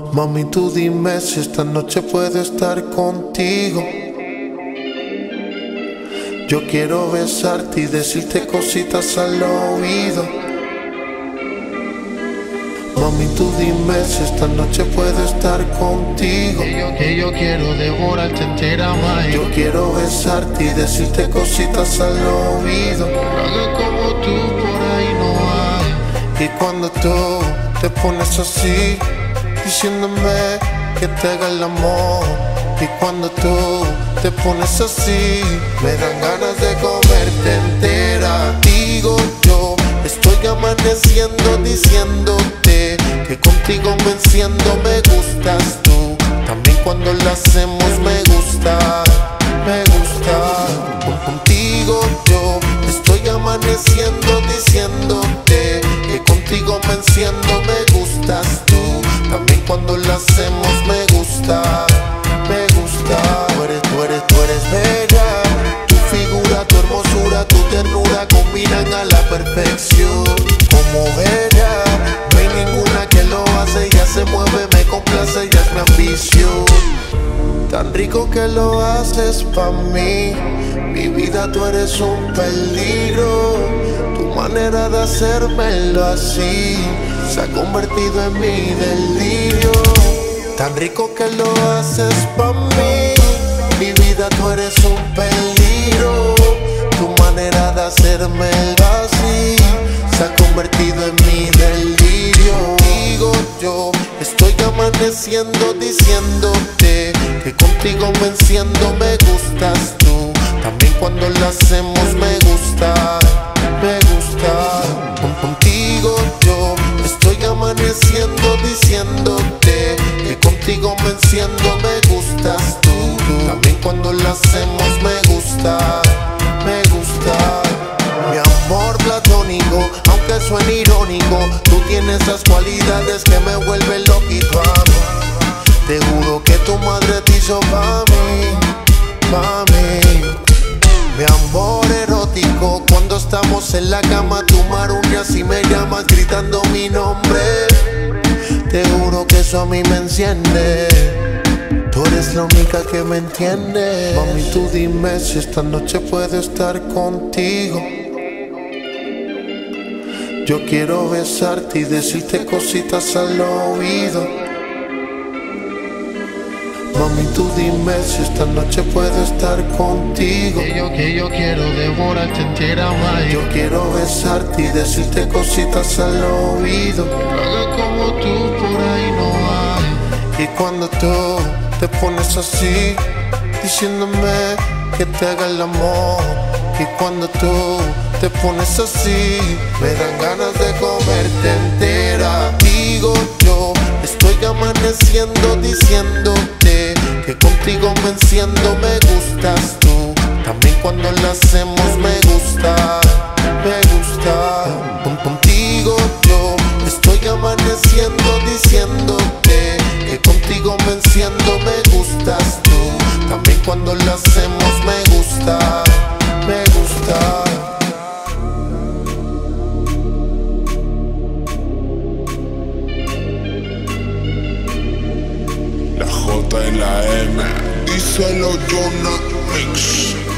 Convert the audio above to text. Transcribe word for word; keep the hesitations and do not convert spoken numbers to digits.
Mami, tú dime si esta noche puedo estar contigo. Yo quiero besarte y decirte cositas al oído. Mami, tú dime si esta noche puedo estar contigo. Que yo, que yo quiero devorarte entera, mai. Yo quiero besarte y decirte cositas al oído. Haga como tú, por ahí no hay. Y cuando tú te pones así, diciéndome que te haga el amor. Y cuando tú te pones así, me dan ganas de comerte entera. Digo yo, estoy amaneciendo diciéndote que contigo me enciendo, me gustas tú. También cuando lo hacemos me gusta, me gusta. Contigo yo estoy amaneciendo diciéndote que contigo me enciendo, me gustas tú. También cuando lo hacemos me gusta, me gusta. Tú eres, tú eres, tú eres bella. Tu figura, tu hermosura, tu ternura combinan a la perfección. Como bella, no hay ninguna que lo hace. Ella se mueve, me complace, ella es mi ambición. Tan rico que lo haces pa' mí. Mi vida, tú eres un peligro. Tu manera de hacérmelo así se ha convertido en mi delirio. Tan rico que lo haces pa' mí. Mi vida, tú eres un peligro. Tu manera de hacérmelo así se ha convertido en mi delirio. Digo yo, estoy amaneciendo diciéndote que contigo me enciendo, me gustas tú. También cuando lo hacemos me gusta, me gusta. Con, contigo yo estoy amaneciendo diciéndote que contigo me enciendo, me gustas tú. También cuando lo hacemos me gusta, me gusta. Mi amor platónico, aunque suene irónico, tú tienes esas cualidades que me vuelven loquito a mí. Te juro que tu madre te hizo pa' mí, pa' mí. Mi amor erótico, cuando estamos en la cama tú maruñas y me llamas gritando mi nombre. Te juro que eso a mí me enciende. Tú eres la única que me entiende. Mami, tú dime si esta noche puedo estar contigo. Yo quiero besarte y decirte cositas al oído. Mami, tú dime si esta noche puedo estar contigo. Que yo, que yo quiero devorarte entera, mai. Yo quiero besarte y decirte cositas al oído. Haga como tú, por ahí no hay. Y cuando tú te pones así, diciéndome que te haga el amor. Y cuando tú te pones así, me dan ganas de comerte entera. Digo yo, estoy amaneciendo diciéndote que contigo me enciendo, me gustas tú. También cuando lo hacemos me gusta, me gusta. Con, contigo yo estoy amaneciendo diciéndote que contigo me enciendo, me gustas tú. También cuando lo hacemos me gusta, me gusta. La J y la M, díselo Jonah Mix.